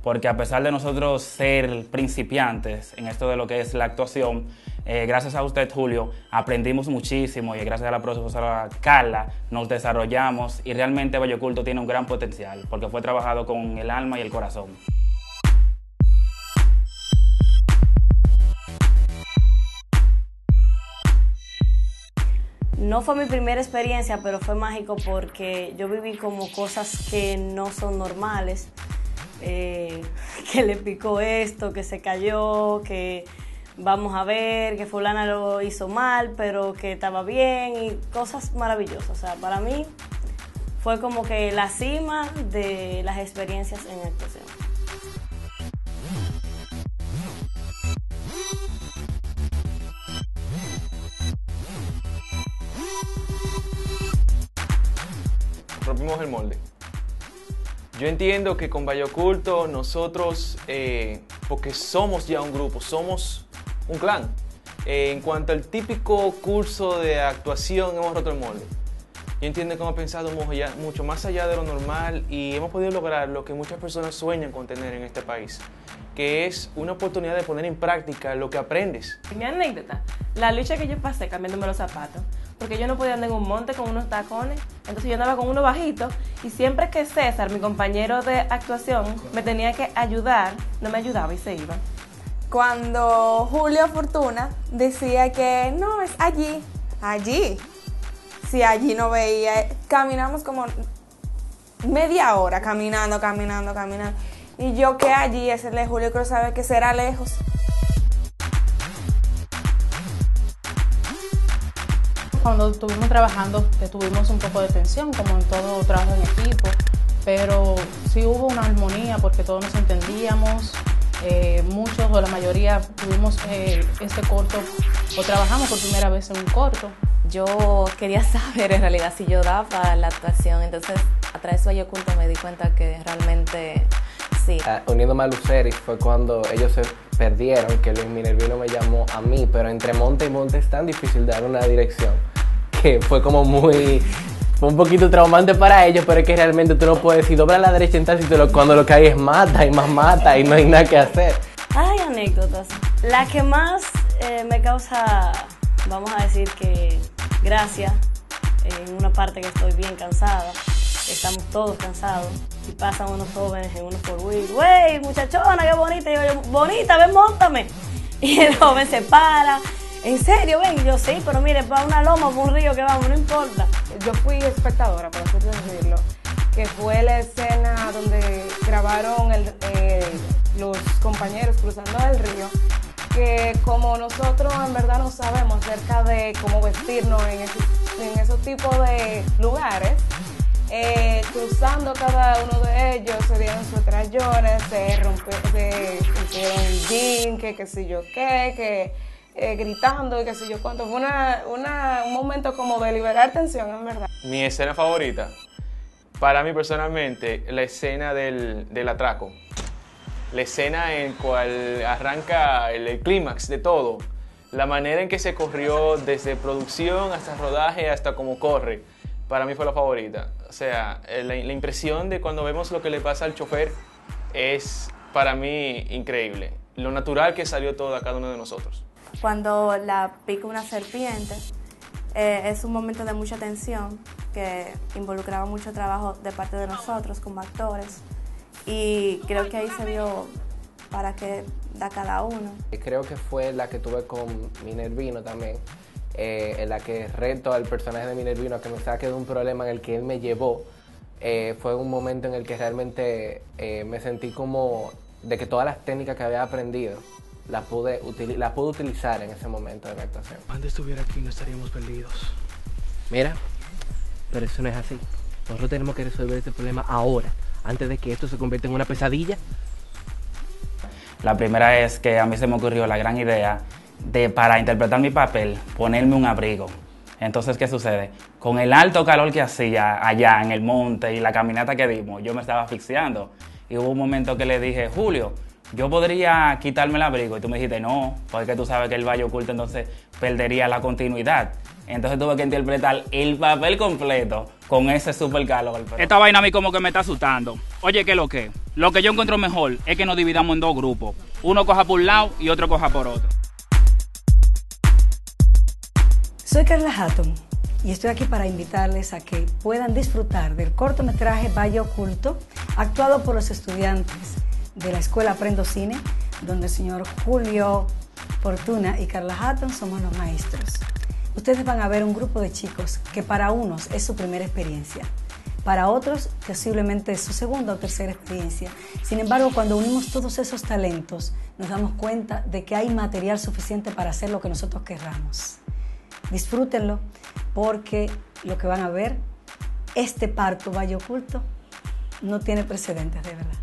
porque a pesar de nosotros ser principiantes en esto de lo que es la actuación, gracias a usted, Julio, aprendimos muchísimo y gracias a la profesora Carla nos desarrollamos y realmente Bello Oculto tiene un gran potencial porque fue trabajado con el alma y el corazón. No fue mi primera experiencia, pero fue mágico porque yo viví como cosas que no son normales, que le picó esto, que se cayó, que vamos a ver, que fulana lo hizo mal, pero que estaba bien y cosas maravillosas. O sea, para mí fue como que la cima de las experiencias en actuación. Rompimos el molde. Yo entiendo que con Bello Oculto nosotros, porque somos ya un grupo, somos un clan. En cuanto al típico curso de actuación, hemos roto el molde. Yo entiendo que hemos pensado mucho más allá de lo normal y hemos podido lograr lo que muchas personas sueñan con tener en este país, que es una oportunidad de poner en práctica lo que aprendes. Mi anécdota, la lucha que yo pasé cambiándome los zapatos, porque yo no podía andar en un monte con unos tacones, entonces yo andaba con uno bajito y siempre que César, mi compañero de actuación, me tenía que ayudar, no me ayudaba y se iba. Cuando Julio Fortuna decía que no, es allí. Si allí no veía, caminamos como media hora caminando. Y yo que allí, ese de Julio creo sabe que será lejos. Cuando estuvimos trabajando tuvimos un poco de tensión, como en todo trabajo en equipo, pero sí hubo una armonía porque todos nos entendíamos, muchos o la mayoría tuvimos este corto o trabajamos por primera vez en un corto. Yo quería saber en realidad si yo daba para la actuación, entonces a través de Bello Oculto me di cuenta que realmente sí. Uniéndome a Luceris fue cuando ellos se perdieron, que Luis Minervino me llamó a mí, pero entre monte y monte es tan difícil dar una dirección que fue como fue un poquito traumante para ellos, pero es que realmente tú no puedes decir dobla a la derecha en tal sitio, cuando lo que hay es mata y más mata y no hay nada que hacer. Hay anécdotas. La que más me causa, vamos a decir que gracia, en una parte que estoy bien cansada, estamos todos cansados y pasan unos jóvenes en unos four-wheel, ¡wey, muchachona, qué bonita! Y yo, bonita, ven, móntame. Y el joven se para, ¿en serio, ven? Y yo, sí, pero mire, para una loma, para un río que vamos, no importa. Yo fui espectadora, por así decirlo, que fue la escena donde grabaron los compañeros cruzando el río, que como nosotros en verdad no sabemos acerca de cómo vestirnos en esos tipos de lugares, cruzando cada uno de ellos, se dieron sus trayones, se rompieron el jean, que qué sé yo qué, gritando y qué sé yo cuánto. Fue un momento como de liberar tensión, en verdad. Mi escena favorita, para mí personalmente, la escena del atraco. La escena en cual arranca el clímax de todo. La manera en que se corrió desde producción hasta rodaje, hasta cómo corre, para mí fue la favorita. O sea, la impresión de cuando vemos lo que le pasa al chofer es para mí increíble. Lo natural que salió todo a cada uno de nosotros. Cuando la pica una serpiente, es un momento de mucha tensión que involucraba mucho trabajo de parte de nosotros como actores. Y creo que ahí se vio para qué da cada uno. Creo que fue la que tuve con Minervino también, en la que reto al personaje de Minervino a que me saque de un problema en el que él me llevó. Fue un momento en el que realmente me sentí como de que todas las técnicas que había aprendido las pude utilizar en ese momento de la actuación. Cuando estuviera aquí no estaríamos perdidos. Mira, pero eso no es así. Nosotros tenemos que resolver este problema ahora, antes de que esto se convierta en una pesadilla. La primera es que a mí se me ocurrió la gran idea de, para interpretar mi papel, ponerme un abrigo. Entonces, ¿qué sucede? Con el alto calor que hacía allá en el monte y la caminata que dimos, yo me estaba asfixiando. Y hubo un momento que le dije, Julio, yo podría quitarme el abrigo. Y tú me dijiste, no, porque tú sabes que el Bello Oculto entonces perdería la continuidad. Entonces tuve que interpretar el papel completo con ese super calor. Esta vaina a mí como que me está asustando. Oye, ¿qué es lo que? Lo que yo encuentro mejor es que nos dividamos en 2 grupos. Uno coja por un lado y otro coja por otro. Soy Carla Hatton y estoy aquí para invitarles a que puedan disfrutar del cortometraje Valle Oculto, actuado por los estudiantes de la Escuela Aprendo Cine, donde el señor Julio Fortuna y Carla Hatton somos los maestros. Ustedes van a ver un grupo de chicos que para unos es su primera experiencia, para otros posiblemente es su segunda o tercera experiencia. Sin embargo, cuando unimos todos esos talentos, nos damos cuenta de que hay material suficiente para hacer lo que nosotros querramos. Disfrútenlo, porque lo que van a ver, este parto Valle Oculto, no tiene precedentes, de verdad.